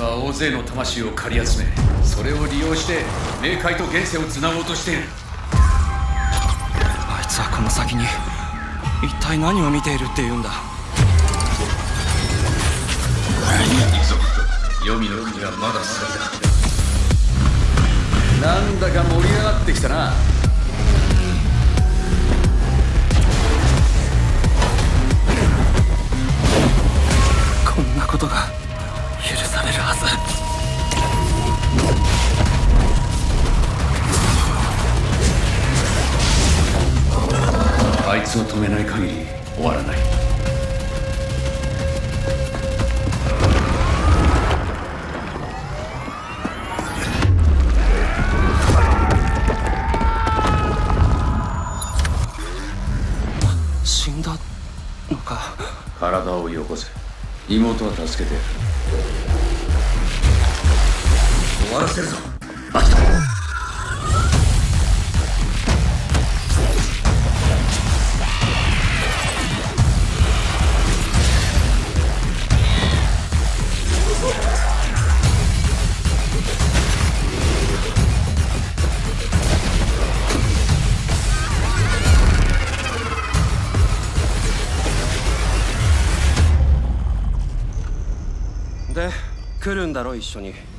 は大勢の魂を狩り集め、それを利用して冥界と現世をつなごうとしている。 あいつはこの先に一体何を見ているっていうんだ。 行くぞ。黄泉の国はまだ先だ。なんだか盛り上がってきたな。 こんなことが許されるはず。 あいつを止めない限り終わらない。 死んだのか。 体をよこせ。妹は助けてやる。終わらせるぞ、アキト。 で、来るんだろ一緒に。